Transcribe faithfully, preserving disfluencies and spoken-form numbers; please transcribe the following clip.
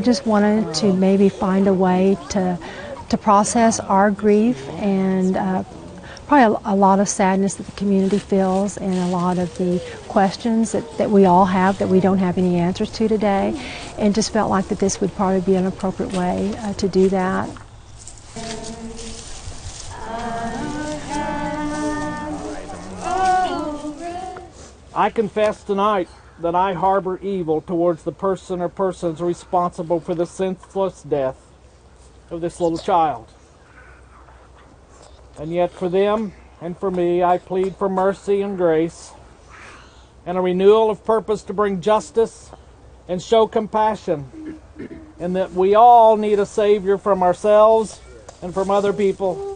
just wanted to maybe find a way to to process our grief and uh, probably a, a lot of sadness that the community feels and a lot of the questions that, that we all have that we don't have any answers to today, and just felt like that this would probably be an appropriate way uh, to do that. I confess tonight that I harbor evil towards the person or persons responsible for the senseless death of this little child. And yet for them and for me, I plead for mercy and grace and a renewal of purpose to bring justice and show compassion, and that we all need a Savior from ourselves and from other people.